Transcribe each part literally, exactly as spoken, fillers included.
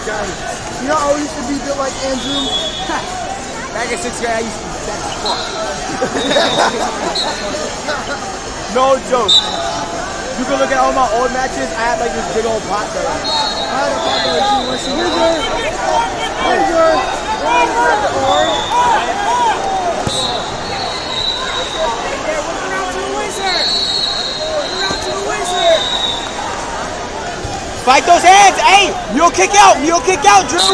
You know, I used to be built like Andrew. Back in sixth grade, I used to be fat as fuck. No joke. You can look at all my old matches. I had like this big old pot there. I had a pot there too. Let's see. Here's your. Here's your. Here's the orange. Fight those hands! Hey! Mule kick out! Mule kick out, Drew!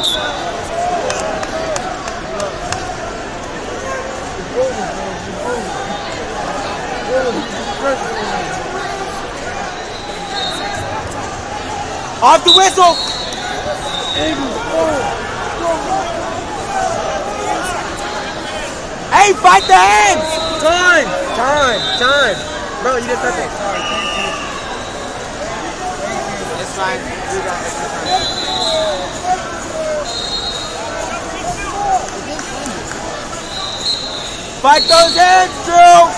Off the whistle! Hey, fight the hands! Time! Time! Time! Bro, you did something. It's fine. We got extra time. Fight those hands, Drew!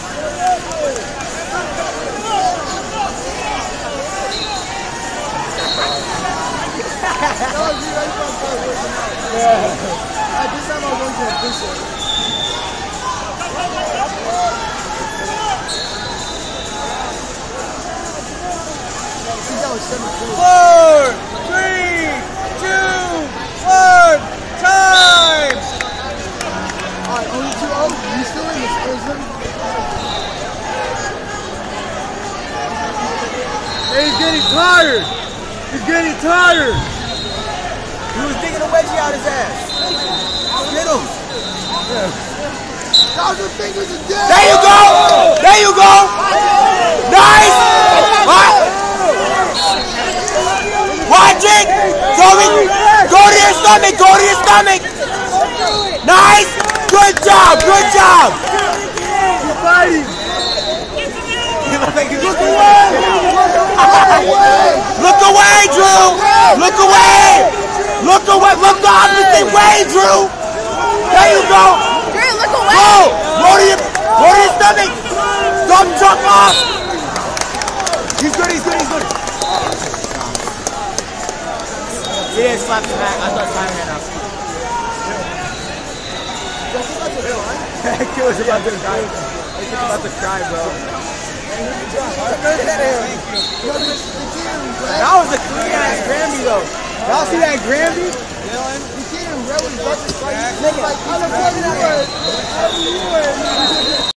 Yeah. At this time I was going to official. Four, three, two, one, time! Alright, only two oh. You still in this prison? Hey, he's getting tired! He's getting tired! He was digging a wedgie out his ass. Get him! Yeah. Thousand fingers a day! There you go! There you go! Nice! What? Watch it! Go, go to your stomach! Go to your stomach! Nice! Good job! Good job! He's fighting! Look away! Look away, Drew! Look away! Look away! Look the opposite way, Drew! There you go! Drew, look away! Go! Go to your, go to your stomach! Don't jump off! He's good, he's good, he's good. He didn't slap the back. I thought Simon had enough. Kid was about to cry. He was about to cry, bro. That was a clean ass Grammy, though. Y'all see that Grammy? You can't even read what he's about to fight. Like, I'm a